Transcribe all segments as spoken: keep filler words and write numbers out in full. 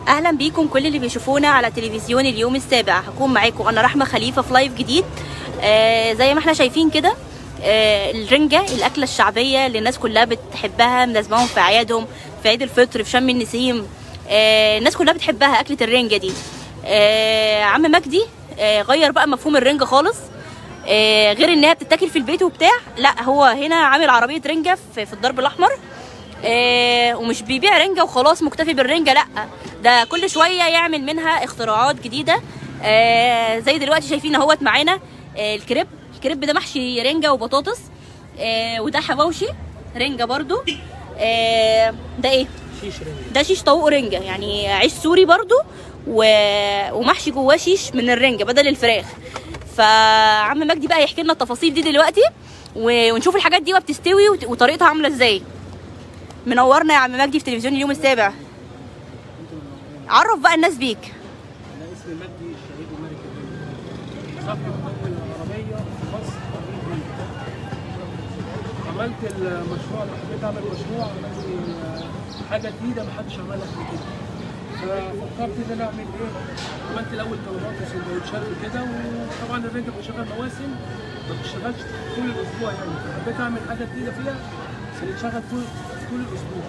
اهلا بيكم كل اللي بيشوفونا على تلفزيون اليوم السابع. هكون معاكم انا رحمه خليفه في لايف جديد. آه زي ما احنا شايفين كده، آه الرنجه الاكله الشعبيه اللي الناس كلها بتحبها، مناسبهم في اعيادهم، في عيد الفطر، في شم النسيم. آه الناس كلها بتحبها اكله الرنجه دي. آه عم مجدي آه غير بقى مفهوم الرنجه خالص. آه غير انها بتتاكل في البيت وبتاع، لا هو هنا عامل عربيه رنجه في, في الدرب الاحمر. آه ومش بيبيع رنجه وخلاص مكتفي بالرنجه، لا ده كل شويه يعمل منها اختراعات جديده. آه زي دلوقتي شايفين اهوت معانا آه الكريب. الكريب ده محشي رنجه وبطاطس، آه وده حواوشي رنجه برضو. آه ده ايه؟ شيش رنجه. ده شيش طاووق رنجه، يعني عيش سوري برضو و... ومحشي جواه شيش من الرنجه بدل الفراخ. فعم مجدي بقى يحكي لنا التفاصيل دي دلوقتي و... ونشوف الحاجات دي وبتستوي وت... وطريقتها عامله ازاي. منورنا يا عم مجدي في تلفزيون اليوم السابع. عرف بقى الناس بيك. انا اسمي مجدي الشهيد وملك الرنجه، صاحب اول عربيه في مصر. عملت المشروع، حبيت اعمل مشروع، عملت حاجه جديده ما حدش عملها قبل كده. ففكرت ان انا اعمل ايه؟ عملت الاول طلبات وسندوتشات وكده، وطبعا الرنجه بتشتغل مواسم ما بتشتغلش طول الاسبوع يعني، فحبيت اعمل حاجه جديده فيها عشان تشتغل طول طول الاسبوع.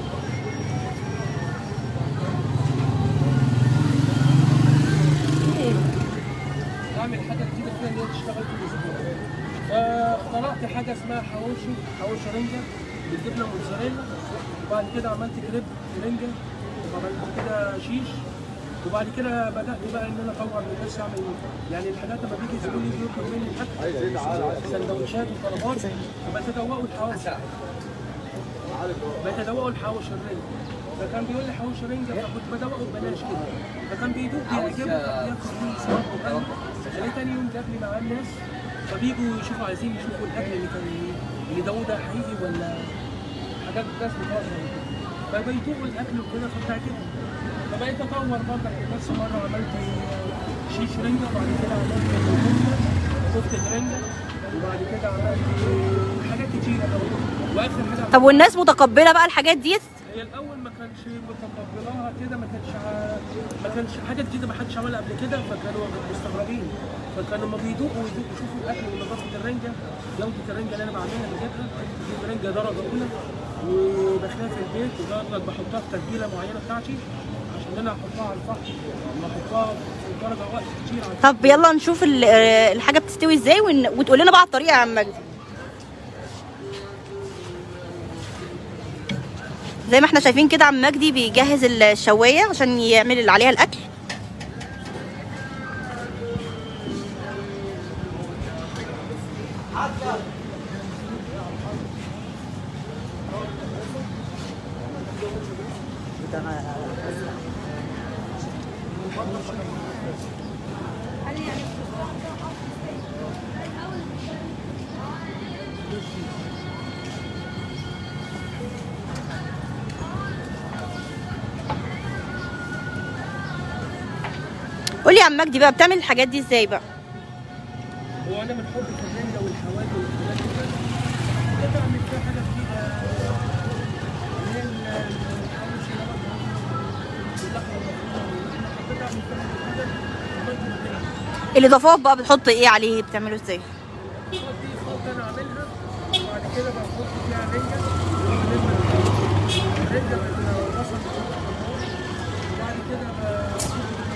اعمل حاجه جديده فيها اللي هي تشتغل طول الاسبوع. فاخترعت حاجه اسمها حواوشي، حواوشي رنجه بالجبنه موتزاريلا، وبعد كده عملت كريب رنجه، وعملت كده شيش. وبعد كده بدات بقى ان انا اطور من نفسي، اعمل يعني الحاجات لما بيجي زبون يجي يطلب مني الاكل سندوتشات وطلبات، فبتدوقوا الحواوشي بتدوقوا الحواوشي الرنجه. فكان بيقول لي حواوشي رنجه، فكنت بدوقه ببلاش كده، فكان بيدوق بيعجبه، ياكل مني صراحه وقال لي تاني يوم جاب لي معاه الناس، فبيجوا يشوفوا عايزين يشوفوا الاكل اللي كان اللي دوقه ده حقيقي ولا حاجات ناس بتهزر، فبيدوقوا الاكل وكده فبتعجبهم. فبقيت اطور برضه نفس مره عملت شيش رنجه، وبعد كده عملت كفته رنجه، وبعد كده عملت حاجات كتيره قوي. واخر حاجه طب والناس متقبله بقى الحاجات دي؟ هي الاول ما كانش متقبلاها كده، ما كانش ما كانش حاجه جديده ما حدش عملها قبل كده، فكانوا مستغربين. فكانوا لما بيدوقوا ويدوقوا يشوفوا الاكل ونظافه الرنجه، جوده الرنجه اللي انا بعملها بجيبها، بجيب رنجه درجه اولى وبخليها في البيت، وبفضل بحطها في تتبيله معينه بتاعتي عشان انا احطها على الفحم واحطها في درجه وقت كتير. طب يلا نشوف الحاجه بتستوي ازاي وتقول لنا بقى على الطريقه يا عم مجدي. زي ما احنا شايفين كده عم مجدي بيجهز الشوايه عشان يعمل اللي عليها الاكل. قولي يا عم مجدي بقى بتعمل الحاجات دي ازاي بقى؟ هو انا من حبي في الرنجه والحوادق والحاجات دي كده بعمل فيها حاجه جديده، اللي هي الحواوشي باللحمه المفرومه، حبيت اعمل فيها حاجه جديده. الاضافات بقى بتحط ايه عليه؟ بتعمله ازاي؟ دي خلطه انا عاملها، وبعد كده بحط فيها رنجه، الرنجه بالبصل، وبعد كده بحط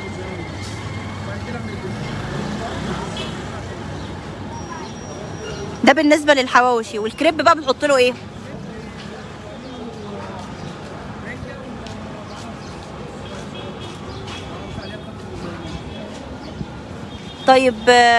ده بالنسبه للحواوشي. والكريب بقى بتحط له ايه؟ طيب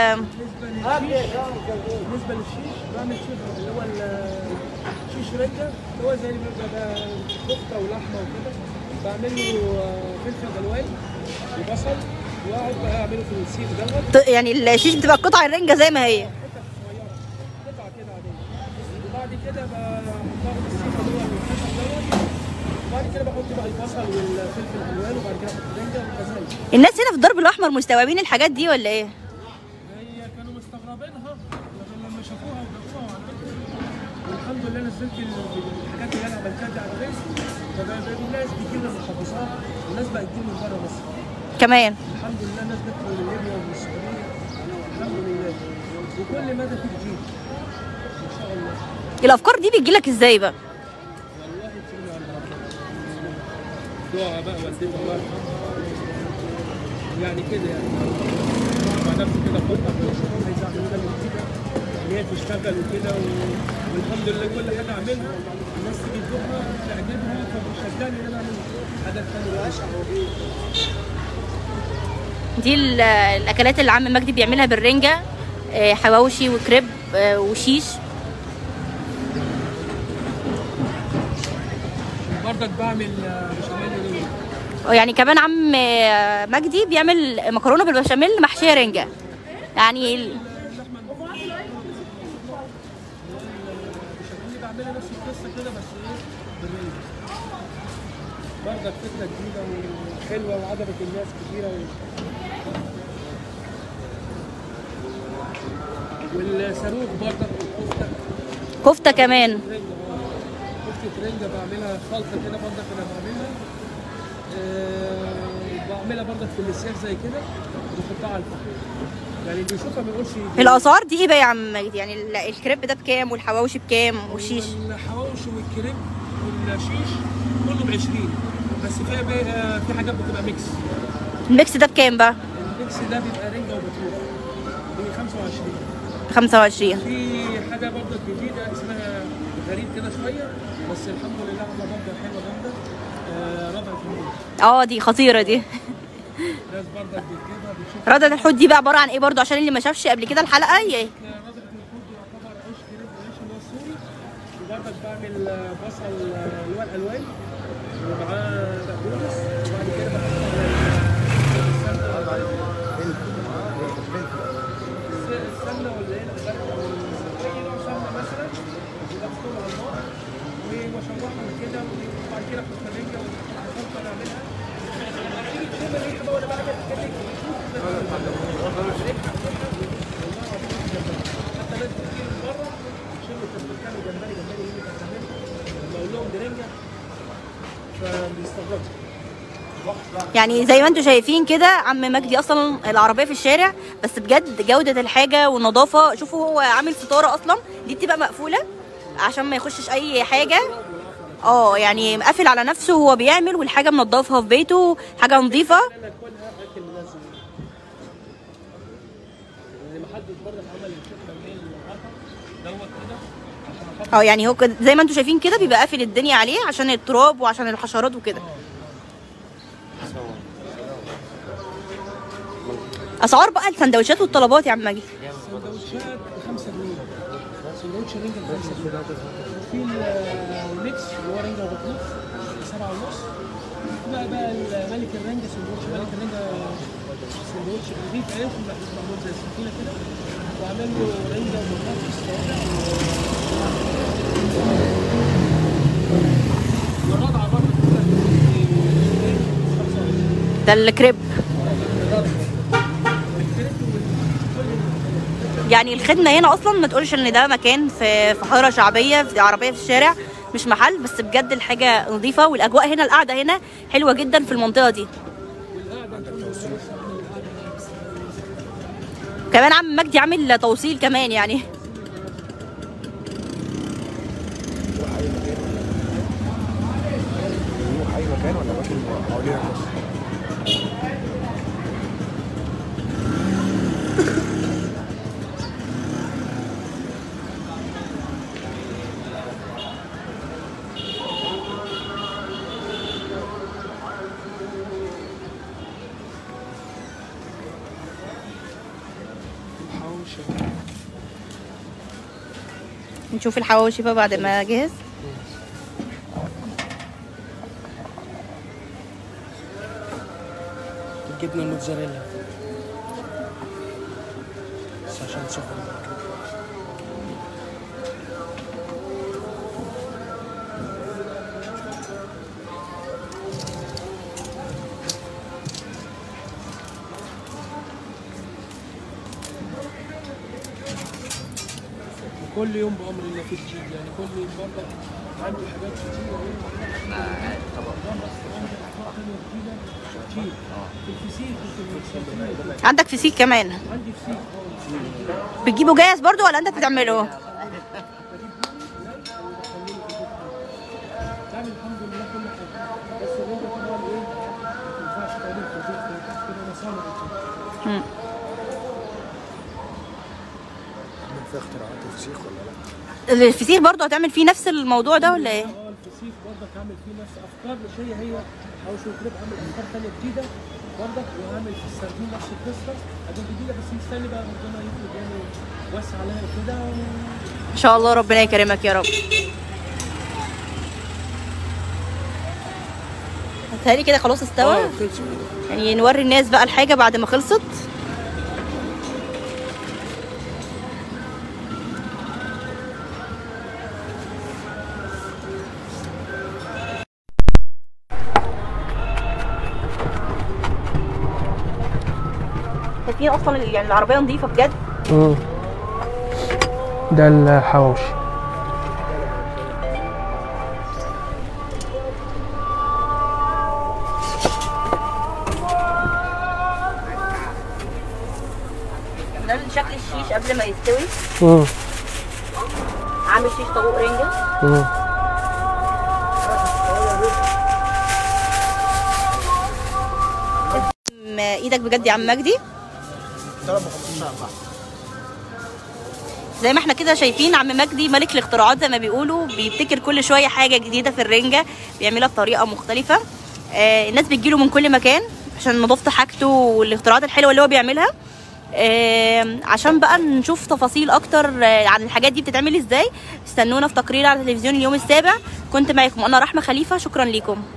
بالنسبه للشيش بعمل شيش اللي هو الشيش رنجه، اللي هو زي اللي بيبقى كفته ولحمه وكده، بعمل له فلفل الوان وبصل، واقعد بقى اعمله في السيخ دوت. يعني الشيش بتبقى قطع الرنجه زي ما هي، حتت صغيره قطعه كده عاديه، وبعد كده بحطها في السيخ جوه الحتت دوت، وبعد كده بحط بقى البصل والفلفل الالوان، وبعد كده احط الرنجه وكذلك. الناس هنا في الدرب الاحمر مستوعبين الحاجات دي ولا ايه؟ هي كانوا مستغربينها لما شافوها وجابوها وعملتها، والحمد لله نزلت الحاجات اللي انا عملتها دي على الفيس، فبقى الناس بتجيب من المحافظات والناس بقت تجيب من بره مصر كمان. الحمد لله. الناس بتدخل من ليبيا ومن السعوديه الحمد لله، وكل مدى في جديد ان شاء الله. الافكار دي بتجيلك ازاي بقى؟ والله تسيبني على دعاء بقى والدتي الله يرحمها، يعني كده يعني مع نفسي كده فتره عايز اعمل حاجه جديده ان هي تشتغل وكده و... والحمد لله كل حاجه اعملها الناس تيجي تزورها تعجبها فبتشجعني ان انا اعمل حاجات ثانيه. دي ال- الاكلات اللي عم مجدي بيعملها بالرنجه، آه، حواوشي وكريب آه، وشيش. برضك بعمل بشاميل رنجة. يعني كمان عم آه، مجدي بيعمل مكرونه بالبشاميل محشيه رنجه. يعني ال- البشاميل بعملها نفس القصه كده بس ايه بالرنجة. برضك فكره جديده وحلوه وعجبت الناس كتيره و... والصاروخ برضك والكفته. كفته كمان. رنجة اه كفته رنجة بعملها خلطه كده برضك انا بعملها. أه بعملها برضك في اللسان زي كده وبحطها على الفحم. يعني اللي يشوفها ما يقولش دي- الاسعار دي ايه بقى يا عم مجدي؟ يعني ال- الكريب ده بكام والحواوشي بكام والشيش؟ الحواوشي والكريب والشيش كله ب عشرين، بس فيها بقى في حاجات بتبقى ميكس. الميكس ده بكام بقى؟ الميكس ده بيبقى رنجة وبطروخ ب خمسة وعشرين. خمسة وعشرين. في حاجة برضه جديدة اسمها غريب كده شوية بس الحمد لله عاملة برضه حلوة جامدة. آه ربع الحمود. اه دي خطيره دي. ناس برضه بتجيبها بتشوف. ردة الحوت دي بقى عباره عن ايه برضو عشان اللي ما شافش قبل كده الحلقه؟ ي- ربع الحمود يعتبر عيش كريب وعيش اللي هو السوري، وبرضه بعمل آه، بصل آه، اللي هو الألوان ومعاه بقدونس، وبعد كده بحط السمنه ولا ايه الغرق او اي نوع سمنه مثلا وبحطهم على النار وبشوحهم كده، وبعد كده احط الرنجه والخلطه اللي اعملها. تيجي تشم الريحه بقى وانا بعمل كده حتى ناس كتير من بره تشم التسبيكه جمبري جمبري ايه اللي بتعمله لما اقول لهم دي رنجه فبيستغربوا. يعني زي ما انتم شايفين كده عم مجدي اصلا العربيه في الشارع، بس بجد جوده الحاجه والنظافه. شوفوا هو عامل ستاره اصلا دي بتبقى مقفوله عشان ما يخشش اي حاجه. اه يعني مقفل على نفسه وهو بيعمل، والحاجه منضفها في بيته، حاجه نظيفه. انا اكلها اكل منزل يعني ما حدش برضه عمل الشكل اللي دوت كده عشان احط اه يعني هو كده زي ما انتم شايفين كده بيبقى قافل الدنيا عليه عشان التراب وعشان الحشرات وكده. اسعار بقى السندوتشات والطلبات يا عم مجدي؟ سندوتشات ب خمسة جنيه، سندوتش رنجة ب خمسة جنيه، وفي الميكس اللي هو رنجة وبطروخ سبعة ونص، بقى بقى ملك الرنجة سندوتش ملك الرنجة سندوتش رغيف عيش معمول زي السكينة كده، وعامل له رنجة وبطاطس والرضعة برضه خمسة وعشرين. ده الكريب. يعني الخدمه هنا اصلا ما تقولش ان ده مكان في في حاره شعبيه في عربيه في الشارع، مش محل، بس بجد الحاجه نظيفه والاجواء هنا القعده هنا حلوه جدا في المنطقه دي. كمان عم مجدي عامل توصيل كمان يعني. اي مكان ولا اماكن حوالينا بس؟ نشوف الحواوشي بقى بعد ما جهز. الجبنة الموتزاريلا بس عشان سخن. كل يوم بامر الله في جديد، يعني كل يوم برضه عندي حاجات كتيره كتير. في الفسيخ وفي السردين. عندك فسيخ كمان؟ عندي فسيخ. بتجيبه جاهز برضو ولا انت بتعمله؟ بعمل الحمد لله كل حاجه، بس الرنجه طبعا ايه ما ينفعش تعمل في البيت كده مصانع وكده. امم عامل فيها اختراعات الفسيخ ولا لا؟ الفسيخ برضو هتعمل فيه نفس الموضوع ده ولا ايه؟ اه الفسيخ برضك هعمل فيه نفس افكار، مش هي هي حواوشي الكريب، هعمل افكار ثانيه جديده برضك، وهعمل في السردين نفس القصه حاجات جديده، بس مستني بقى ربنا يفرج يعني وسع عليا كده و... ان شاء الله ربنا يكرمك يا رب. هتهيألي كده خلاص استوى. اه خلص. يعني نوري الناس بقى الحاجه بعد ما خلصت. شايفين اصلا يعني العربيه نظيفه بجد. امم ده الحواوشي. ده شكل الشيش قبل ما يستوي. امم عامل شيش طاووق رنجه. امم ايدك بجد يا عم مجدي. زي ما احنا كده شايفين عم مجدي ملك الاختراعات زي ما بيقولوا، بيبتكر كل شويه حاجه جديده في الرنجه بيعملها بطريقه مختلفه. آه الناس بتجيله من كل مكان عشان نظافه حاجته والاختراعات الحلوه اللي هو بيعملها. آه عشان بقى نشوف تفاصيل اكتر آه عن الحاجات دي بتتعمل ازاي، استنونا في تقرير على تلفزيون اليوم السابع. كنت معاكم انا رحمه خليفه، شكرا ليكم.